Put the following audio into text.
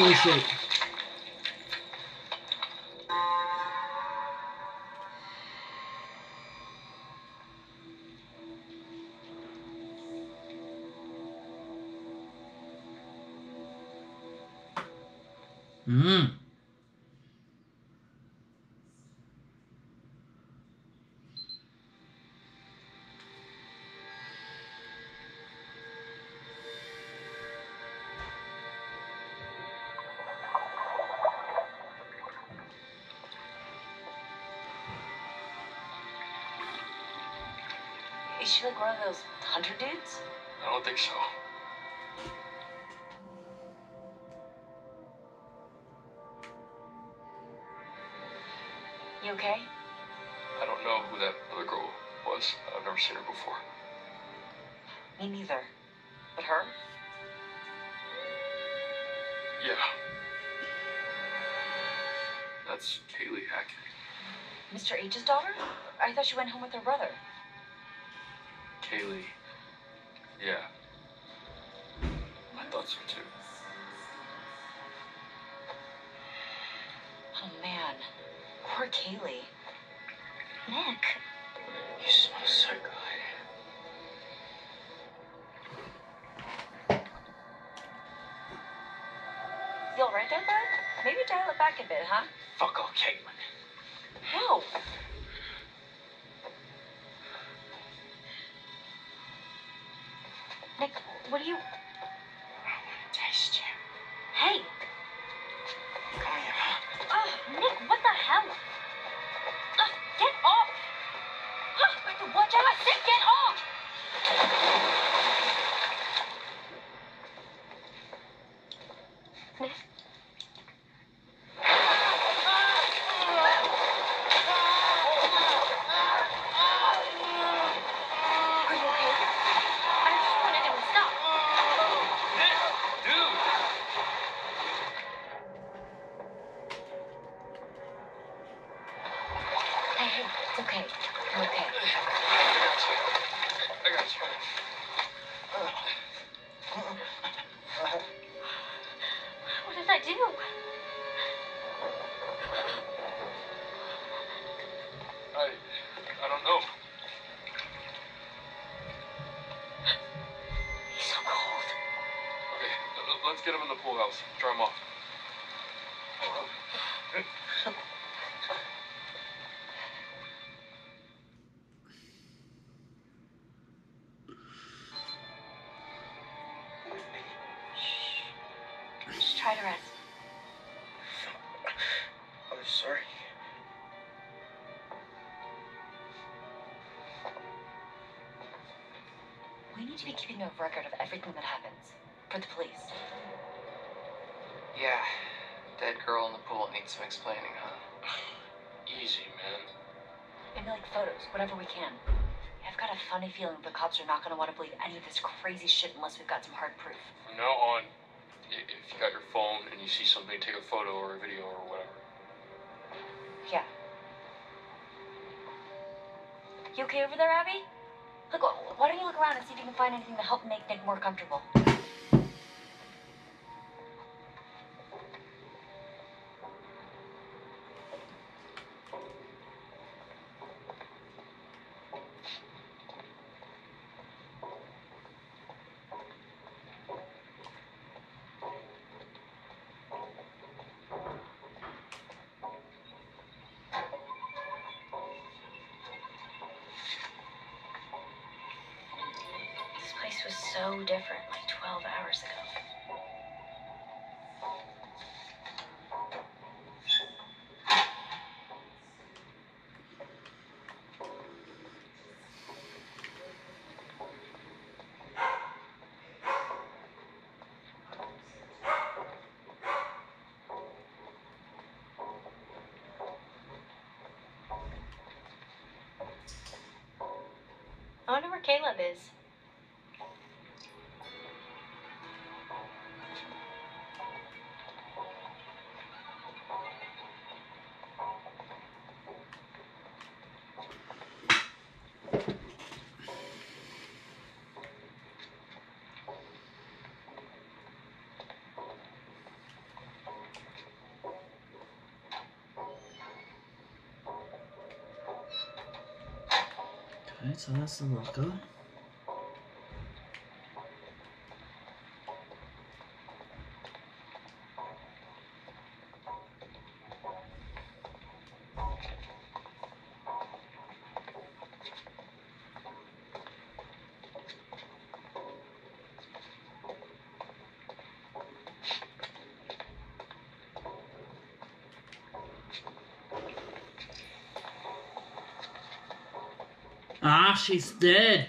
funny shit. Is she like one of those hunter dudes? I don't think so. You okay? I don't know who that other girl was. I've never seen her before. Me neither. But her? Yeah. That's Kaylee Hackett. Mr. H's daughter? I thought she went home with her brother. Kaylee. Yeah. I thought so too. Oh man. Poor Kaylee. Nick. You smell so good. You alright there, bud? Maybe dial it back a bit, huh? Fuck off, Caitlin. How? Nick, what are you... I want to taste you. Hey! Come here, huh? Oh, Nick, what the hell? Get off! Watch out! I said get off! Nick? Are you okay? I just wanted him to stop. Nick, dude! Hey, it's okay. I'm okay. I got you. What did I do? I don't know. He's so cold. Okay, let's get him in the pool house. Dry him off. Just try to rest. I'm sorry. We need to be keeping a record of everything that happens. For the police. Yeah, dead girl in the pool needs some explaining, huh? Easy, man. Maybe like photos, whatever we can. I've got a funny feeling the cops are not going to want to believe any of this crazy shit unless we've got some hard proof. From now on, if you got your phone and you see something, take a photo or a video or whatever. Yeah. You okay over there, Abby? Look, why don't you look around and see if you can find anything to help make Nick more comfortable? This place was so different like 12 hours ago. I wonder where Caleb is. Okay, so that's the locker. Ah, she's dead.